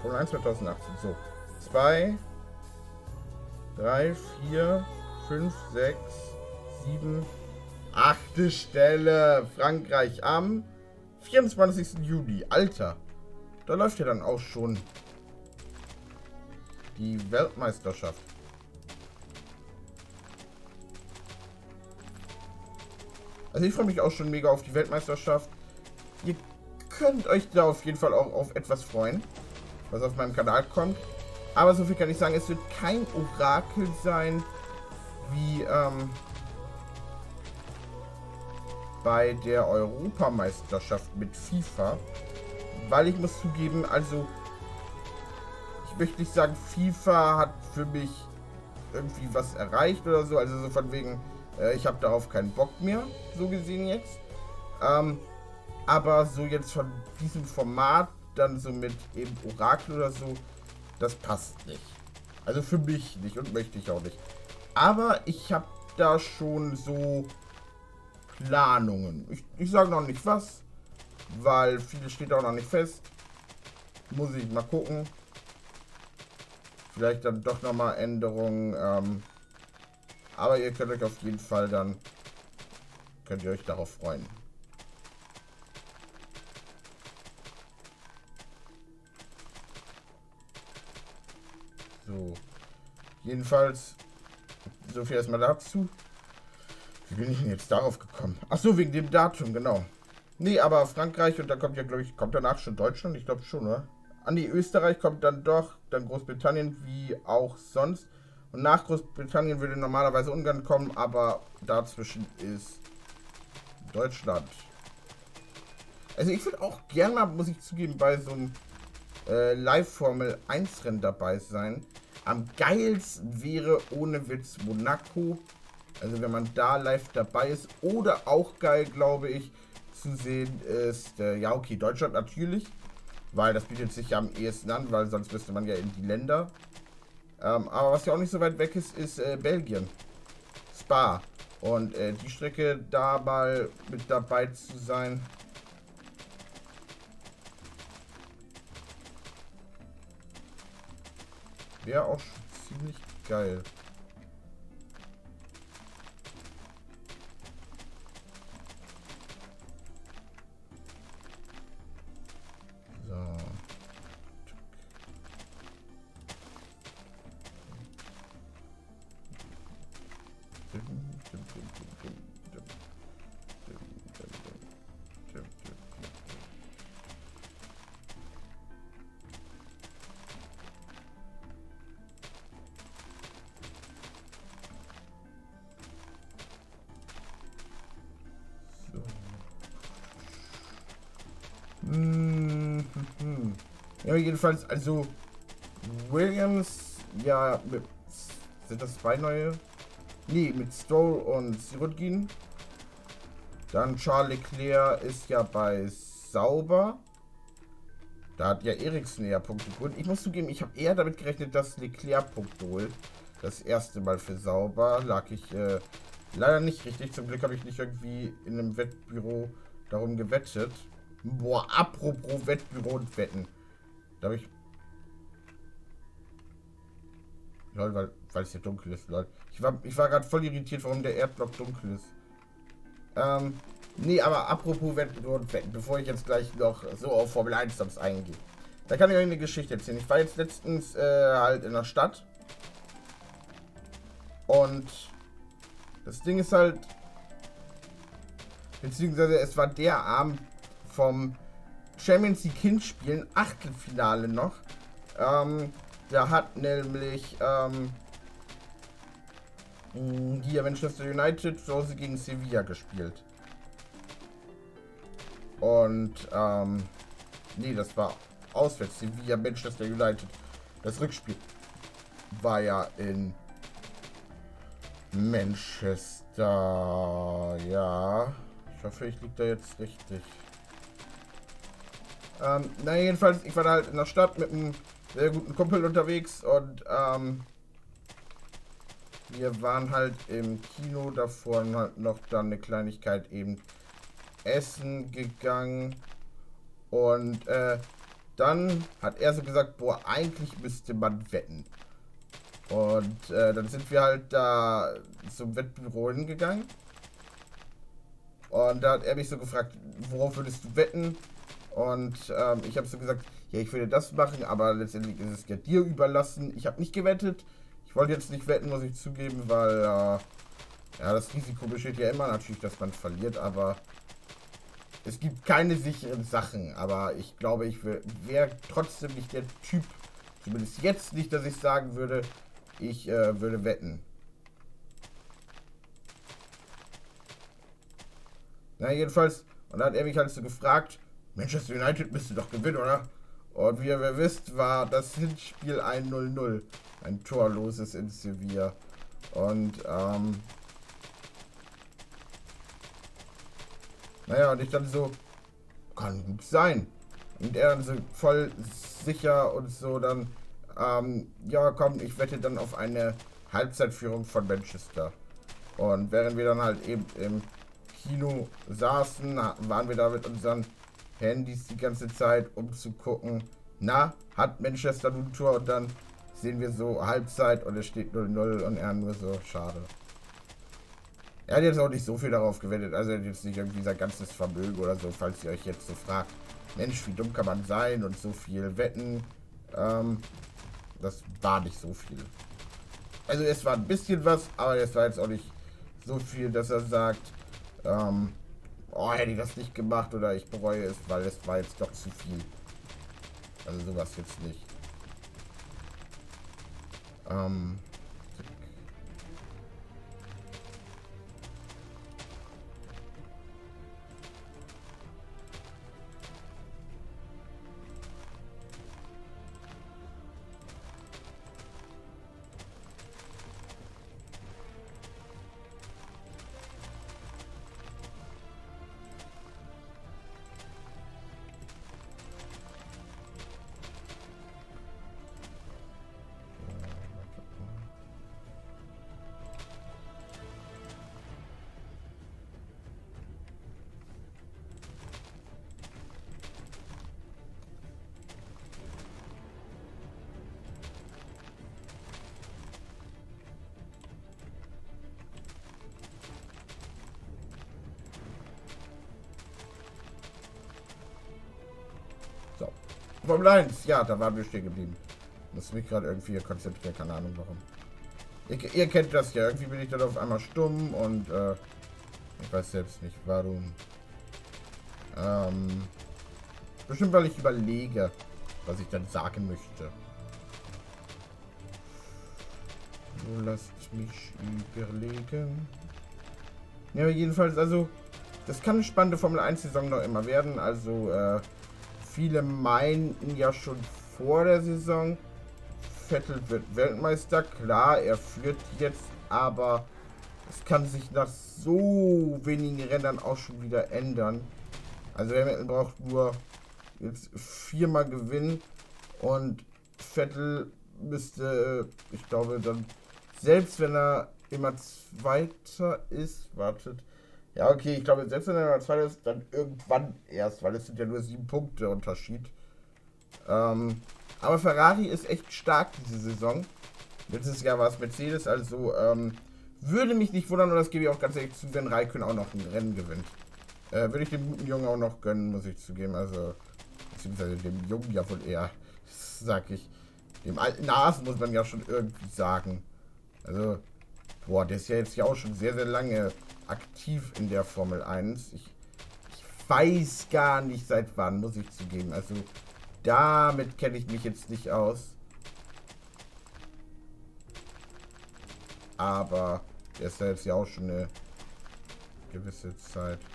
01 2018. So. 2, 3, 4, 5, 6, 7, 8. Stelle. Frankreich am 24. Juli. Alter. Da läuft ja dann auch schon die Weltmeisterschaft. Also ich freue mich auch schon mega auf die Weltmeisterschaft. Ihr könnt euch da auf jeden Fall auch auf etwas freuen, was auf meinem Kanal kommt. Aber so viel kann ich sagen, es wird kein Orakel sein, wie bei der Europameisterschaft mit FIFA. Weil ich muss zugeben, also ich möchte nicht sagen, FIFA hat für mich irgendwie was erreicht oder so. Also so von wegen, ich habe darauf keinen Bock mehr, so gesehen jetzt. Aber so jetzt von diesem Format, dann so mit eben Orakel oder so, das passt nicht. Also für mich nicht und möchte ich auch nicht. Aber ich habe da schon so Planungen. Ich sage noch nicht was, weil vieles steht auch noch nicht fest. Muss ich mal gucken. Vielleicht dann doch nochmal Änderungen. Aber ihr könnt euch auf jeden Fall dann, könnt ihr euch darauf freuen. So. Jedenfalls, so viel erstmal dazu. Wie bin ich denn jetzt darauf gekommen? Ach so, wegen dem Datum, genau. Nee, aber Frankreich und da kommt ja, glaube ich, kommt danach schon Deutschland? Ich glaube schon, oder? An die Österreich kommt dann doch, dann Großbritannien wie auch sonst. Und nach Großbritannien würde normalerweise Ungarn kommen, aber dazwischen ist Deutschland. Also ich würde auch gerne mal, muss ich zugeben, bei so einem Live-Formel 1 Rennen dabei sein. Am geilsten wäre ohne Witz Monaco. Also wenn man da live dabei ist. Oder auch geil, glaube ich, zu sehen ist, ja okay, Deutschland natürlich. Weil das bietet sich ja am ehesten an, weil sonst müsste man ja in die Länder. Aber was ja auch nicht so weit weg ist, ist Belgien. Spa. Und die Strecke da mal mit dabei zu sein. Wäre auch ziemlich geil. So. Ja, jedenfalls, also Williams, ja, mit, sind das zwei neue? Nee, mit Stroll und Sirotkin. Dann Charles Leclerc ist ja bei Sauber. Da hat ja Eriksen eher Punkte geholt. Ich muss zugeben, ich habe eher damit gerechnet, dass Leclerc Punkte holt. Das erste Mal für Sauber lag ich leider nicht richtig. Zum Glück habe ich nicht irgendwie in einem Wettbüro darum gewettet. Boah, apropos Wettbüro und Wetten. Da habe ich... Lol, weil es hier dunkel ist, lol. Ich war gerade voll irritiert, warum der Erdblock dunkel ist. Nee, aber apropos Wettbüro und Wetten, bevor ich jetzt gleich noch so auf Formel 1 Stops eingehe. Da kann ich euch eine Geschichte erzählen. Ich war jetzt letztens halt in der Stadt. Und das Ding ist halt... Beziehungsweise es war der Abend vom Champions League Hinspielen, Achtelfinale noch. Da hat nämlich hier Manchester United zu Hause gegen Sevilla gespielt. Und nee, das war auswärts. Sevilla, Manchester United. Das Rückspiel war ja in Manchester. Ja, ich hoffe, ich liege da jetzt richtig. Na jedenfalls, ich war da halt in der Stadt mit einem sehr guten Kumpel unterwegs und wir waren halt im Kino davor und halt noch dann eine Kleinigkeit eben essen gegangen und dann hat er so gesagt, boah, eigentlich müsste man wetten. Und dann sind wir halt da zum Wettbüro hingegangen. Und da hat er mich so gefragt, worauf würdest du wetten? Und ich habe so gesagt, ja, ich würde das machen, aber letztendlich ist es ja dir überlassen. Ich habe nicht gewettet. Ich wollte jetzt nicht wetten, muss ich zugeben, weil ja, das Risiko besteht ja immer natürlich, dass man verliert, aber es gibt keine sicheren Sachen. Aber ich glaube, ich wäre trotzdem nicht der Typ, zumindest jetzt nicht, dass ich sagen würde, ich würde wetten. Na, jedenfalls, und dann hat er mich halt so gefragt, Manchester United müsste doch gewinnen, oder? Und wie ihr wisst, war das Hinspiel ein 0-0. Ein torloses in Sevilla. Und, naja, und ich dann so, kann gut sein. Und er dann so voll sicher und so dann, ja komm, ich wette dann auf eine Halbzeitführung von Manchester. Und während wir dann halt eben im Kino saßen, waren wir da mit unseren Handys die ganze Zeit, um zu gucken, na, hat Manchester nun ein Tor? Und dann sehen wir so Halbzeit und es steht 0-0 und er nur so, schade. Er hat jetzt auch nicht so viel darauf gewettet, also er hat jetzt nicht irgendwie sein ganzes Vermögen oder so, falls ihr euch jetzt so fragt, Mensch, wie dumm kann man sein und so viel wetten. Das war nicht so viel. Also es war ein bisschen was, aber es war jetzt auch nicht so viel, dass er sagt, oh, hätte ich das nicht gemacht oder ich bereue es, weil es war jetzt doch zu viel. Also sowas jetzt nicht. So. Formel 1, ja, da waren wir stehen geblieben. Muss mich gerade irgendwie konzentrieren, keine Ahnung warum. Ihr kennt das ja, irgendwie bin ich dann auf einmal stumm und ich weiß selbst nicht warum. Bestimmt weil ich überlege, was ich dann sagen möchte. So, lasst mich überlegen. Ja, jedenfalls, also, das kann eine spannende Formel 1 Saison noch immer werden. Also, viele meinten ja schon vor der Saison, Vettel wird Weltmeister. Klar, er führt jetzt, aber es kann sich nach so wenigen Rennen auch schon wieder ändern. Also Hamilton braucht nur jetzt 4-mal gewinnen und Vettel müsste, ich glaube, dann, selbst wenn er immer Zweiter ist, wartet, ja okay, ich glaube, selbst wenn er immer Zweiter ist, dann irgendwann erst, weil es sind ja nur 7 Punkte Unterschied. Aber Ferrari ist echt stark diese Saison. Letztes Jahr war es Mercedes, also würde mich nicht wundern, und das gebe ich auch ganz ehrlich zu, wenn Raikön auch noch ein Rennen gewinnt. Würde ich dem guten Jungen auch noch gönnen, muss ich zugeben. Also, beziehungsweise dem Jungen ja wohl eher, sag ich. Dem alten Nasen muss man ja schon irgendwie sagen. Also, boah, der ist ja jetzt ja auch schon sehr, sehr lange aktiv in der Formel 1. Ich weiß gar nicht seit wann, muss ich zugeben. Also, damit kenne ich mich jetzt nicht aus. Aber der ist ja jetzt ja auch schon eine gewisse Zeit.